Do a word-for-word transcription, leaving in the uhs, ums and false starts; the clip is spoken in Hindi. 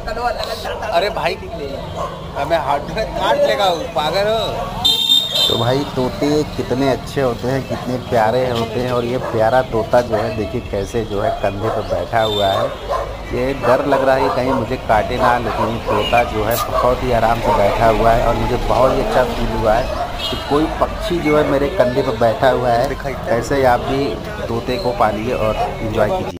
अरे भाई हमें हाथ में काट लेगा पागल हो। तो भाई तोते कितने अच्छे होते हैं, कितने प्यारे होते हैं। और ये प्यारा तोता जो है देखिए कैसे जो है कंधे पर बैठा हुआ है। ये डर लग रहा है कहीं मुझे काटे ना, लेकिन तोता जो है बहुत ही आराम से बैठा हुआ है। और मुझे बहुत ही अच्छा फील हुआ है कि कोई पक्षी जो है मेरे कंधे पर बैठा हुआ है। ऐसे ही आप भी तोते को पालिए और एंजॉय कीजिए।